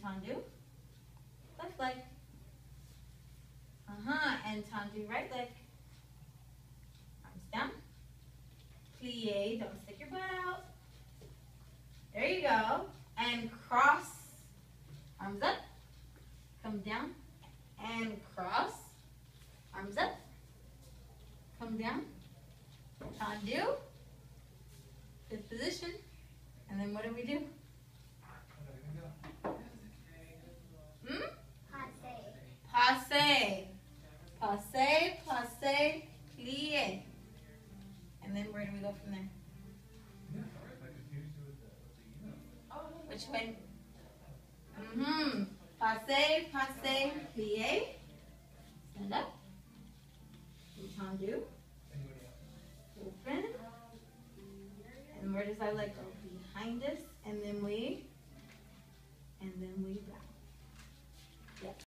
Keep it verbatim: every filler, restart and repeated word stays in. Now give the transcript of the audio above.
tendu, left leg. Uh-huh, and tendu, right leg. Arms down. Plie, don't stick your butt out. There you go. And cross. Arms up. Come down. And cross. Arms up. Come down. Tendu. Good position. And then what do we do? Hmm? Passe. Passe, passe, plie. And then where do we go from there? Which way? Mm-hmm. Passe, passe, plie. Stand up. Tendu. Open. And where does our leg go? Behind us. And then we, and then we back.